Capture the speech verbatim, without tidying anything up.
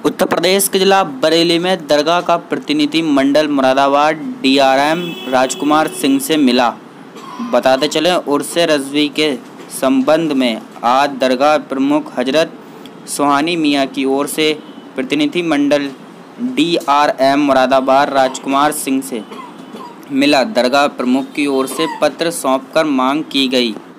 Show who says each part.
Speaker 1: उत्तर प्रदेश के जिला बरेली में दरगाह का प्रतिनिधि मंडल मुरादाबाद डीआरएम राजकुमार सिंह से मिला। बताते चले उर्स रज़वी के संबंध में आज दरगाह प्रमुख हजरत सुहानी मियाँ की ओर से प्रतिनिधि मंडल डीआरएम मुरादाबाद राजकुमार सिंह से मिला। दरगाह प्रमुख की ओर से पत्र सौंपकर मांग की गई।